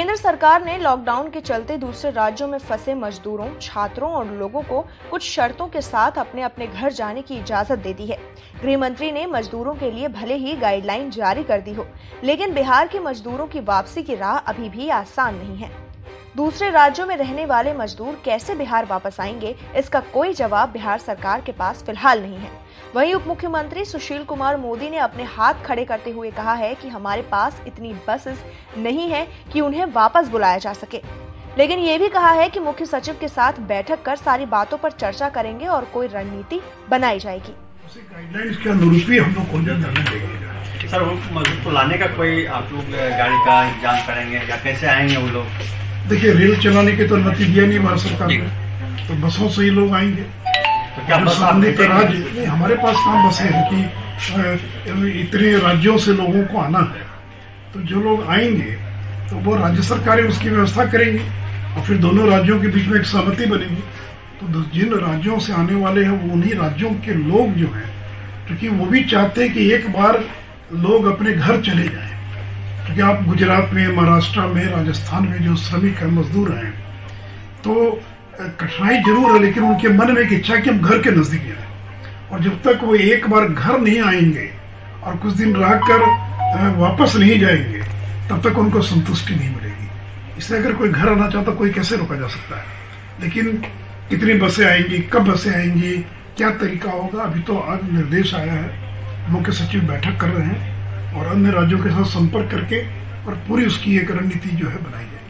केंद्र सरकार ने लॉकडाउन के चलते दूसरे राज्यों में फंसे मजदूरों, छात्रों और लोगों को कुछ शर्तों के साथ अपने अपने घर जाने की इजाजत दे दी है। गृह मंत्री ने मजदूरों के लिए भले ही गाइडलाइन जारी कर दी हो, लेकिन बिहार के मजदूरों की वापसी की राह अभी भी आसान नहीं है। दूसरे राज्यों में रहने वाले मजदूर कैसे बिहार वापस आएंगे, इसका कोई जवाब बिहार सरकार के पास फिलहाल नहीं है। वहीं उप मुख्यमंत्री सुशील कुमार मोदी ने अपने हाथ खड़े करते हुए कहा है कि हमारे पास इतनी बसेस नहीं है कि उन्हें वापस बुलाया जा सके, लेकिन ये भी कहा है कि मुख्य सचिव के साथ बैठक कर सारी बातों पर चर्चा करेंगे और कोई रणनीति बनाई जाएगी। गाइडलाइंस के अनुरूप ही हम लोग कोशिश करेंगे। सर, वो मजदूर को लाने का कोई आप लोग गाड़ी का इंतजाम करेंगे या कैसे आएंगे वो लोग? देखिए, रेल चलाने की तो अनुमति दिया नहीं भारत सरकार ने, तो बसों से ही लोग आएंगे। तो क्या बस सामने का राज्य, हमारे पास कहाँ बसें हैं कि इतने राज्यों से लोगों को आना है, तो जो लोग आएंगे तो वो राज्य सरकारें उसकी व्यवस्था करेंगी और फिर दोनों राज्यों के बीच में एक सहमति बनेगी। तो जिन राज्यों से आने वाले हैं वो उन्हीं राज्यों के लोग जो हैं, क्योंकि वो भी चाहते हैं कि एक बार लोग अपने घर चले जाएं। क्योंकि आप गुजरात में, महाराष्ट्र में, राजस्थान में जो श्रमिक हैं, मजदूर हैं, तो कठिनाई जरूर है, लेकिन उनके मन में एक इच्छा कि हम घर के नजदीक जाएं। और जब तक वो एक बार घर नहीं आएंगे और कुछ दिन रहकर वापस नहीं जाएंगे, तब तक उनको संतुष्टि नहीं मिलेगी। इसलिए अगर कोई घर आना चाहता, कोई कैसे रोका जा सकता है। लेकिन कितनी बसें आएंगी, कब बसें आएंगी, क्या तरीका होगा, अभी तो आज निर्देश आया है। मुख्य सचिव बैठक कर रहे हैं और अन्य राज्यों के साथ संपर्क करके और पूरी उसकी एक रणनीति जो है बनाई जाएगी।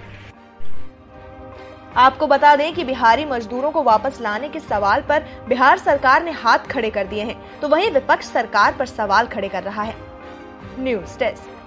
आपको बता दें कि बिहारी मजदूरों को वापस लाने के सवाल पर बिहार सरकार ने हाथ खड़े कर दिए हैं, तो वहीं विपक्ष सरकार पर सवाल खड़े कर रहा है। News desk.